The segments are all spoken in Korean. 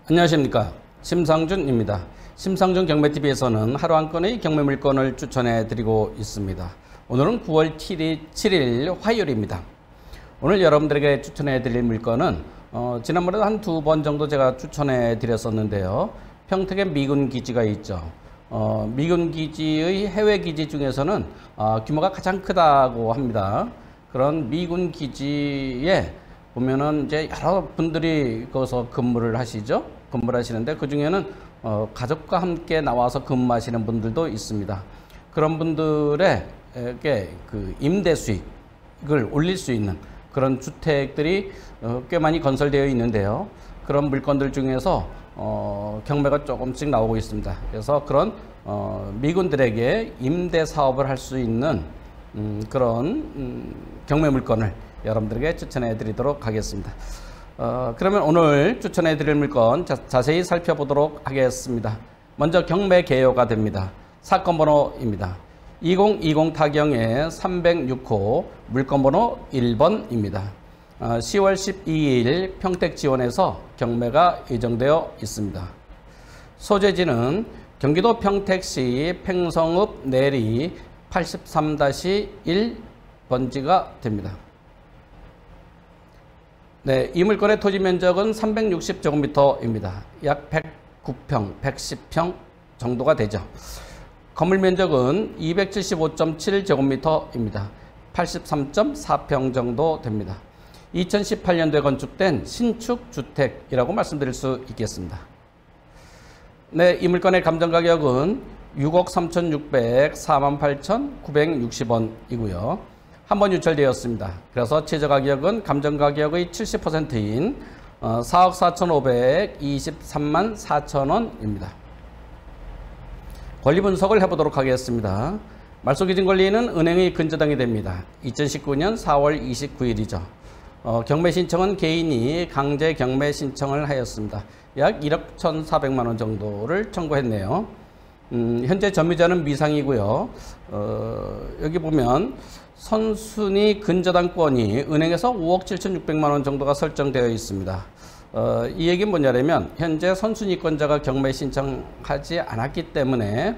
안녕하십니까, 심상준입니다. 심상준 경매TV에서는 하루 한 건의 경매 물건을 추천해 드리고 있습니다. 오늘은 9월 7일 화요일입니다. 오늘 여러분들에게 추천해 드릴 물건은 지난번에도 한 2번 정도 제가 추천해 드렸었는데요. 평택에 미군 기지가 있죠. 미군 기지의 해외 기지 중에서는 규모가 가장 크다고 합니다. 그런 미군 기지에 보면은 이제 여러 분들이 거기서 근무를 하시죠. 근무를 하시는데 그 중에는 가족과 함께 나와서 근무하시는 분들도 있습니다. 그런 분들에게 그 임대 수익을 올릴 수 있는 그런 주택들이 꽤 많이 건설되어 있는데요. 그런 물건들 중에서 경매가 조금씩 나오고 있습니다. 그래서 그런 미군들에게 임대 사업을 할 수 있는 그런 경매 물건을 여러분들에게 추천해 드리도록 하겠습니다. 그러면 오늘 추천해 드릴 물건 자세히 살펴보도록 하겠습니다. 먼저 경매 개요가 됩니다. 사건 번호입니다. 2020 타경의 306호 물건 번호 1번입니다. 10월 12일 평택 지원에서 경매가 예정되어 있습니다. 소재지는 경기도 평택시 팽성읍 내리 83-1번지가 됩니다. 네, 이 물건의 토지 면적은 360제곱미터입니다. 약 109평, 110평 정도가 되죠. 건물 면적은 275.7제곱미터입니다. 83.4평 정도 됩니다. 2018년도에 건축된 신축 주택이라고 말씀드릴 수 있겠습니다. 네, 이 물건의 감정 가격은 6억 3,600, 48,960원이고요. 한 번 유찰되었습니다. 그래서 최저 가격은 감정 가격의 70%인 4억 4,523만 4천원입니다. 권리 분석을 해보도록 하겠습니다. 말소기준 권리는 은행의 근저당이 됩니다. 2019년 4월 29일이죠. 경매 신청은 개인이 강제 경매 신청을 하였습니다. 약 1억 1,400만원 정도를 청구했네요. 현재 점유자는 미상이고요. 여기 보면 선순위 근저당권이 은행에서 5억 7,600만원 정도가 설정되어 있습니다. 이 얘기는 뭐냐면 현재 선순위권자가 경매 신청하지 않았기 때문에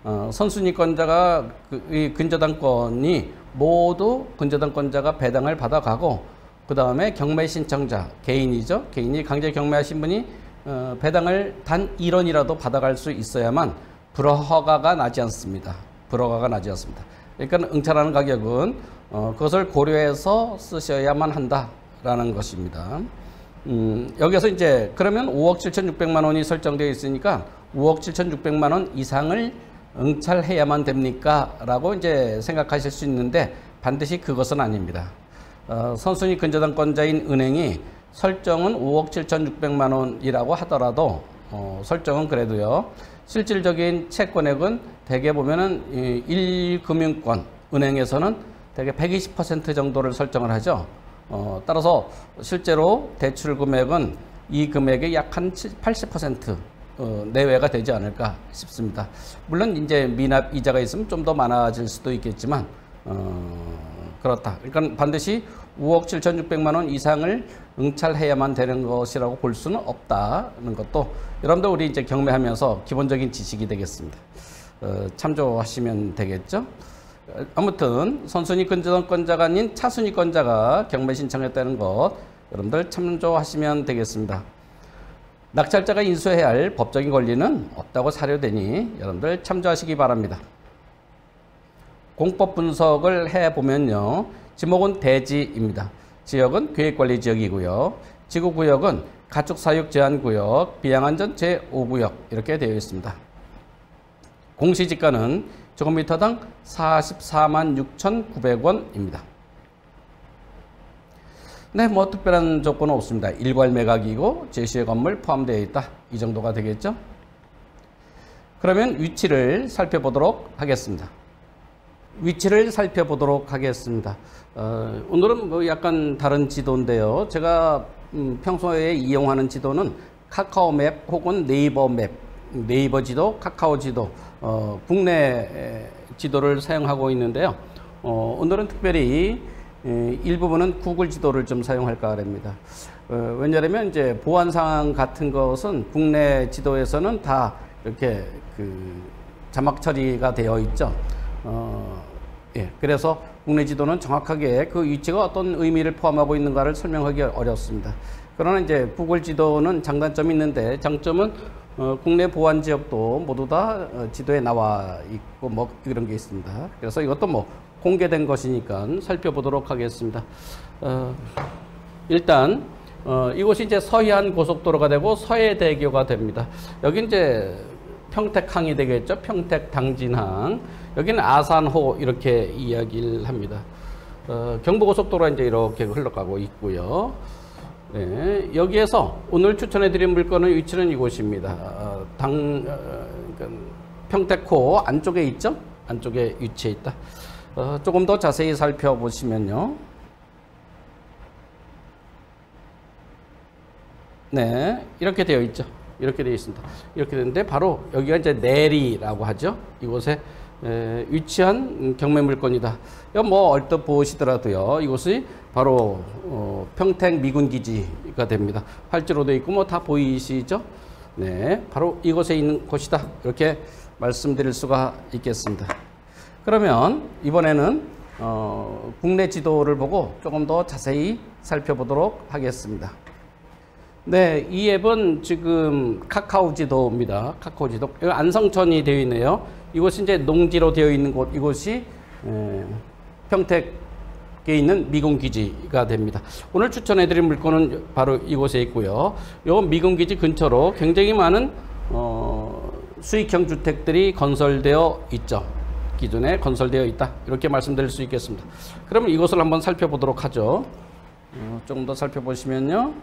선순위권자가 이 근저당권이 모두 근저당권자가 배당을 받아가고 그 다음에 경매 신청자 개인이죠. 개인이 강제 경매하신 분이 배당을 단 1원이라도 받아갈 수 있어야만 불허가가 나지 않습니다. 불허가가 나지 않습니다. 그러니까 응찰하는 가격은 그것을 고려해서 쓰셔야만 한다라는 것입니다. 여기서 이제 그러면 5억 7,600만 원이 설정되어 있으니까 5억 7,600만 원 이상을 응찰해야만 됩니까? 라고 이제 생각하실 수 있는데 반드시 그것은 아닙니다. 선순위 근저당권자인 은행이 설정은 5억 7,600만 원이라고 하더라도 설정은 그래도요. 실질적인 채권액은 대개 보면은 1금융권 은행에서는 대개 120% 정도를 설정을 하죠. 따라서 실제로 대출 금액은 이 금액의 약 한 80% 내외가 되지 않을까 싶습니다. 물론 이제 미납 이자가 있으면 좀 더 많아질 수도 있겠지만 그렇다. 그러니까 반드시 5억 7,600만 원 이상을 응찰해야만 되는 것이라고 볼 수는 없다는 것도 여러분들 우리 이제 경매하면서 기본적인 지식이 되겠습니다. 참조하시면 되겠죠. 아무튼 선순위 근저당권자가 아닌 차순위권자가 경매 신청했다는 것 여러분들 참조하시면 되겠습니다. 낙찰자가 인수해야 할 법적인 권리는 없다고 사료되니 여러분들 참조하시기 바랍니다. 공법 분석을 해보면요. 지목은 대지입니다. 지역은 계획관리지역이고요. 지구구역은 가축사육제한구역, 비양안전 제5구역 이렇게 되어 있습니다. 공시지가는 제곱미터당 44만 6,900원입니다. 네, 뭐 특별한 조건은 없습니다. 일괄 매각이고 제시의 건물 포함되어 있다. 이 정도가 되겠죠. 그러면 위치를 살펴보도록 하겠습니다. 오늘은 뭐 약간 다른 지도인데요. 제가 평소에 이용하는 지도는 카카오맵 혹은 네이버 맵, 네이버 지도, 카카오 지도, 국내 지도를 사용하고 있는데요. 오늘은 특별히 일부분은 구글 지도를 좀 사용할까 합니다. 왜냐하면 이제 보안 상황 같은 것은 국내 지도에서는 다 이렇게 자막 처리가 되어 있죠. 예, 그래서 국내 지도는 정확하게 그 위치가 어떤 의미를 포함하고 있는가를 설명하기 어렵습니다. 그러나 이제 구글 지도는 장단점이 있는데 장점은 국내 보안 지역도 모두 다 지도에 나와 있고 뭐 이런 게 있습니다. 그래서 이것도 뭐 공개된 것이니까 살펴보도록 하겠습니다. 일단 이곳이 이제 서해안 고속도로가 되고 서해대교가 됩니다. 여기 이제 평택항이 되겠죠. 평택 당진항. 여기는 아산호 이렇게 이야기를 합니다. 경부고속도로가 이제 이렇게 흘러가고 있고요. 네, 여기에서 오늘 추천해드린 물건의 위치는 이곳입니다. 평택호 안쪽에 있죠? 안쪽에 위치해 있다. 조금 더 자세히 살펴보시면요. 네, 이렇게 되어 있죠. 이렇게 되어 있습니다. 이렇게 되는데 바로 여기가 이제 내리라고 하죠. 이곳에 위치한 경매 물건이다. 이건 뭐 얼핏 보시더라도요. 이곳이 바로 평택 미군 기지가 됩니다. 활주로 되어 있고 뭐 다 보이시죠? 네, 바로 이곳에 있는 곳이다. 이렇게 말씀드릴 수가 있겠습니다. 그러면 이번에는 국내 지도를 보고 조금 더 자세히 살펴보도록 하겠습니다. 네, 이 앱은 지금 카카오 지도입니다. 카카오 지도. 여기 안성천이 되어 있네요. 이곳이 이제 농지로 되어 있는 곳, 이곳이 평택에 있는 미군기지가 됩니다. 오늘 추천해드린 물건은 바로 이곳에 있고요. 이 미군기지 근처로 굉장히 많은 수익형 주택들이 건설되어 있죠. 기존에 건설되어 있다. 이렇게 말씀드릴 수 있겠습니다. 그러면 이것을 한번 살펴보도록 하죠. 조금 더 살펴보시면요.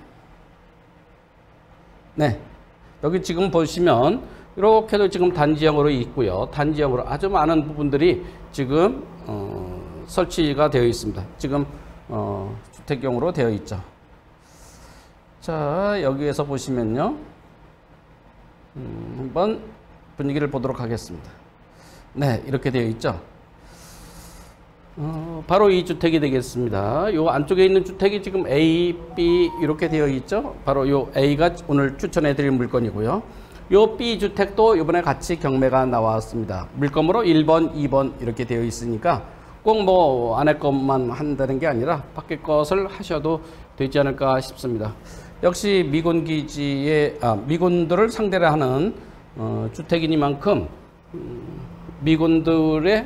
네, 여기 지금 보시면 이렇게도 지금 단지형으로 있고요. 단지형으로 아주 많은 부분들이 지금 설치가 되어 있습니다. 지금 주택용으로 되어 있죠. 자, 여기에서 보시면요. 한번 분위기를 보도록 하겠습니다. 네, 이렇게 되어 있죠. 바로 이 주택이 되겠습니다. 요 안쪽에 있는 주택이 지금 A, B 이렇게 되어 있죠. 바로 요 A가 오늘 추천해 드릴 물건이고요. 요 B 주택도 이번에 같이 경매가 나왔습니다. 물건으로 1번, 2번 이렇게 되어 있으니까 꼭 뭐 안에 것만 한다는 게 아니라 밖에 것을 하셔도 되지 않을까 싶습니다. 역시 미군 기지의 미군들을 상대로 하는 주택이니만큼 미군들의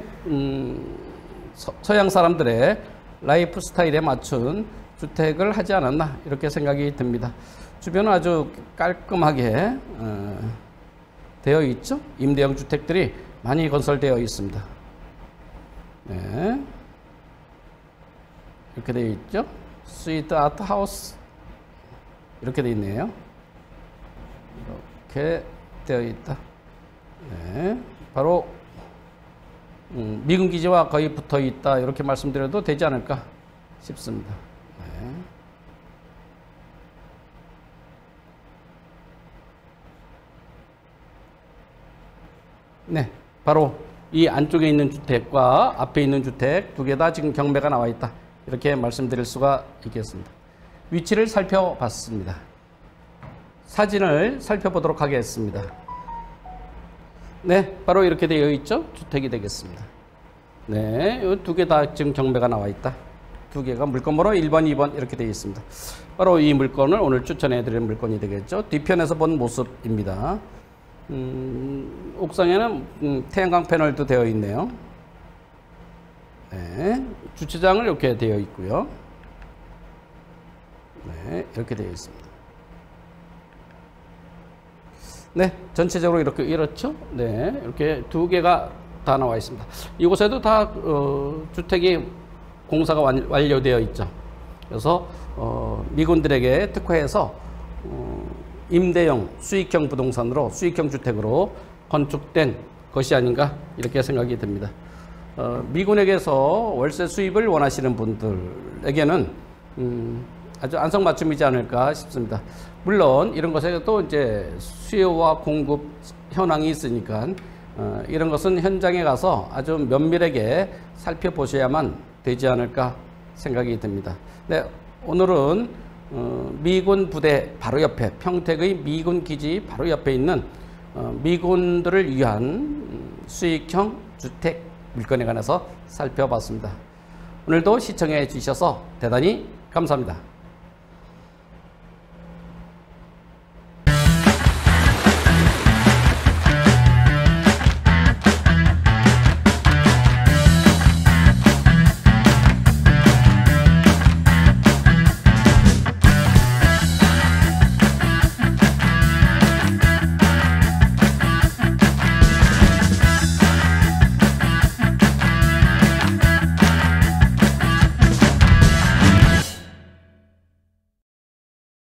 서양 사람들의 라이프 스타일에 맞춘 주택을 하지 않았나 이렇게 생각이 듭니다. 주변은 아주 깔끔하게 되어 있죠. 임대형 주택들이 많이 건설되어 있습니다. 네. 이렇게 되어 있죠. 스위트 아트 하우스 이렇게 되어 있네요. 이렇게 되어 있다. 네. 바로 미군 기지와 거의 붙어 있다. 이렇게 말씀드려도 되지 않을까 싶습니다. 네. 네, 바로 이 안쪽에 있는 주택과 앞에 있는 주택 두 개 다 지금 경매가 나와 있다. 이렇게 말씀드릴 수가 있겠습니다. 위치를 살펴봤습니다. 사진을 살펴보도록 하겠습니다. 네, 바로 이렇게 되어 있죠. 주택이 되겠습니다. 네, 이 두 개 다 지금 경매가 나와 있다. 두 개가 물건번호 1번, 2번 이렇게 되어 있습니다. 바로 이 물건을 오늘 추천해 드릴 물건이 되겠죠. 뒤편에서 본 모습입니다. 옥상에는 태양광 패널도 되어 있네요. 네, 주차장을 이렇게 되어 있고요. 네, 이렇게 되어 있습니다. 네, 전체적으로 이렇죠. 네, 이렇게 두 개가 다 나와 있습니다. 이곳에도 다 주택이 공사가 완료되어 있죠. 그래서 미군들에게 특화해서 임대형 수익형 부동산으로 수익형 주택으로 건축된 것이 아닌가 이렇게 생각이 듭니다. 미군에게서 월세 수입을 원하시는 분들에게는 아주 안성맞춤이지 않을까 싶습니다. 물론 이런 것에도 이제 수요와 공급 현황이 있으니까 이런 것은 현장에 가서 아주 면밀하게 살펴보셔야만 되지 않을까 생각이 듭니다. 네, 오늘은 미군 부대 바로 옆에 평택의 미군 기지 바로 옆에 있는 미군들을 위한 수익형 주택 물건에 관해서 살펴봤습니다. 오늘도 시청해 주셔서 대단히 감사합니다.